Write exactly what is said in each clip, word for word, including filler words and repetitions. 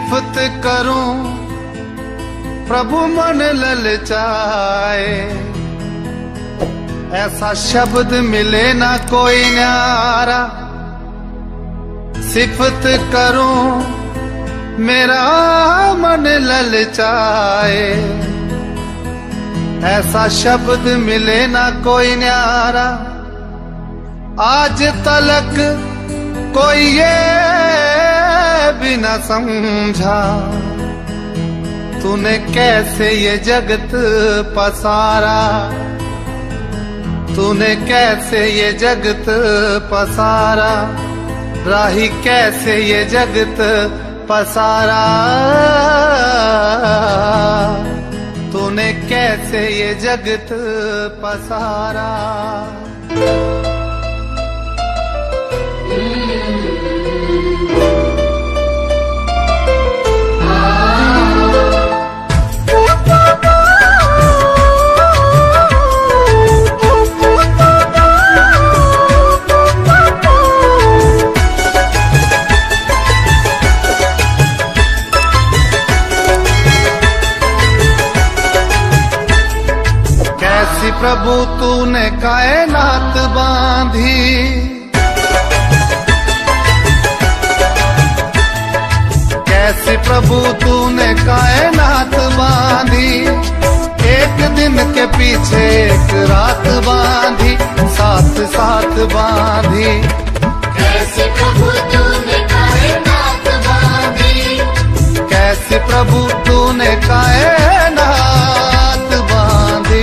सिफत करूं प्रभु मन ललचाए, ऐसा शब्द मिले ना कोई न्यारा। सिफत करूं मेरा मन ललचाए, ऐसा शब्द मिले ना कोई न्यारा। आज तलक कोई ये भी न समझा, तूने कैसे ये जगत पसारा। तूने कैसे ये जगत पसारा, राही कैसे ये जगत पसारा। तूने कैसे ये जगत पसारा। कैसी प्रभु तूने कायनात बांधी, कैसी प्रभु तूने कायनात बांधी। एक दिन के पीछे एक रात बांधी, साथ साथ बांधी। कैसे प्रभु तूने कायनात बांधी, कैसे प्रभु तूने कायनात बांधी।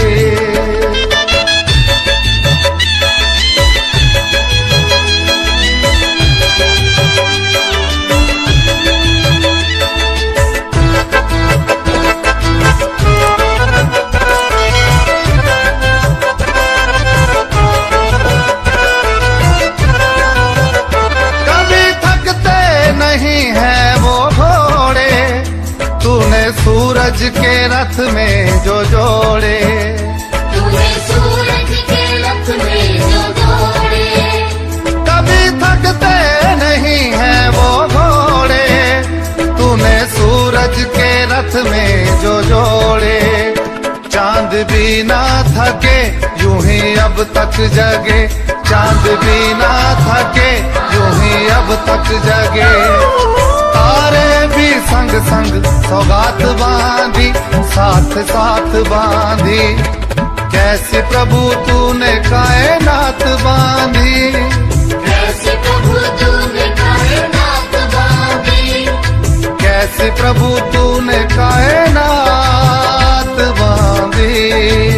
सूरज के रथ में जो जोड़े, तूने सूरज के रथ में जो जोड़े। कभी थकते नहीं हैं वो घोड़े, तूने सूरज के रथ में जो जोड़े। चांद भी ना थके यूं ही अब तक जगे, चांद भी ना थके यूं ही अब तक जगे। तारे भी संग संग सौगात बांधी, साथ साथ बांधी। कैसी प्रभु तूने कायनात बांधी, कैसे प्रभु तूने कायनात बांधी। कैसी प्रभु तूने कायनात बांधी।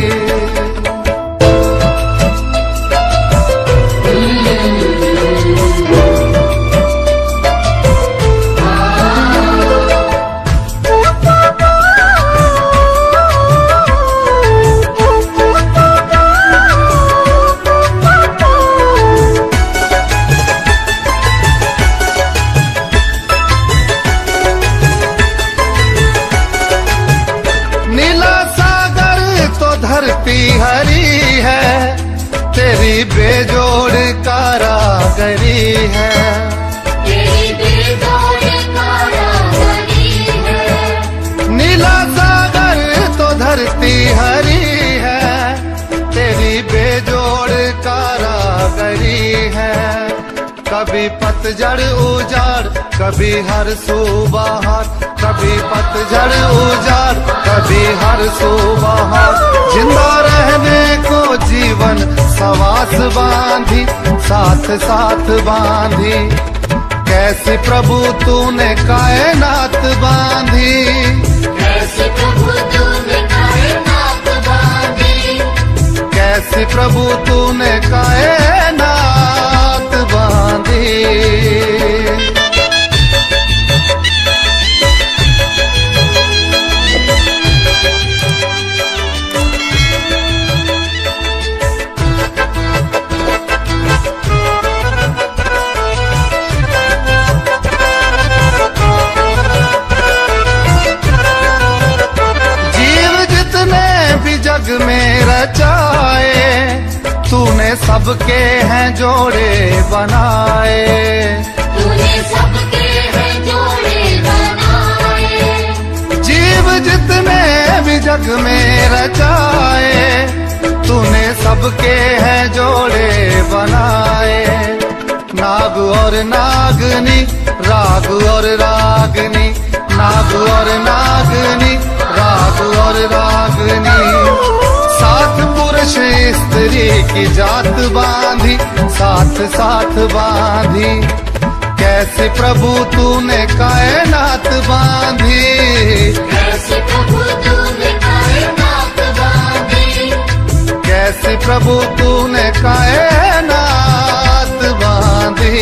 हरी है तेरी बेजोड़ कारागरी है, तेरी बेजोड़ कारागरी है। नीला सागर तो धरती हरी है, तेरी बेजोड़ कारागरी है। कभी पतझड़ उजाड़ कभी हर सुबहार, कभी पतझड़ उजाड़ कभी हर सुबहार। जिंदा रहने को जीवन सवास बांधी, साथ साथ बांधी। कैसी प्रभु तूने कायनात बांधी, कैसे प्रभु तूने कायनात बांधी। कैसी प्रभु तूने कायनात बांधी। जग में रचाए तूने सबके हैं जोड़े बनाए, तूने सबके हैं जोड़े बनाए। जग में रचाए, तूने सबके हैं जोड़े बनाए। नाग और नागनी, राग और रागनी, नाग और नागनी, राग और रागनी। साथ पुरुष स्त्री की जात बांधी, साथ साथ बांधी। कैसे प्रभु तूने कायनात बांधी, कैसे प्रभु तूने कायनात बांधी। कैसे प्रभु तूने कायनात बांधी।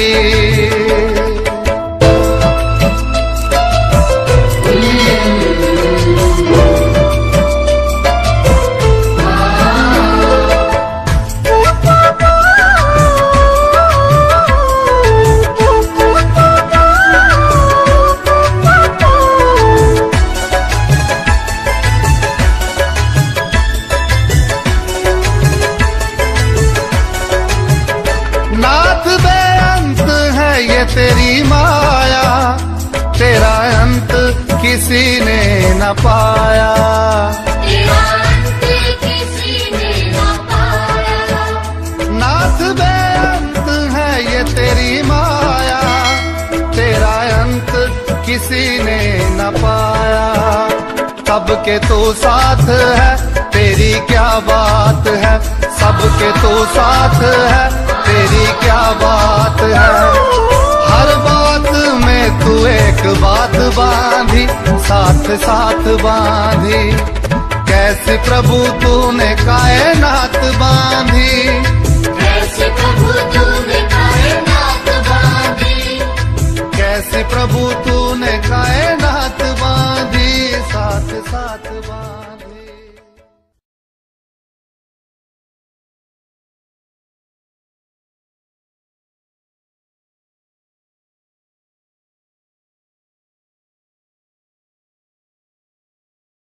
नाथ बेअंत है ये तेरी माया, तेरा अंत किसी ने न पाया। तेरा अंत किसी ने न पाया। नाथ बेअंत है ये तेरी माया, तेरा अंत किसी ने न पाया। सबके तो साथ है, तेरी क्या बात है। सबके तो साथ है, तेरी क्या बात है। हर बात में तू एक बात बांधी, साथ साथ बांधी। कैसे प्रभु तूने कायनात बांधी, कैसे प्रभु तूने कायनात बांधी। कैसे प्रभु तूने कायनात बांधी, साथ साथ बांधी।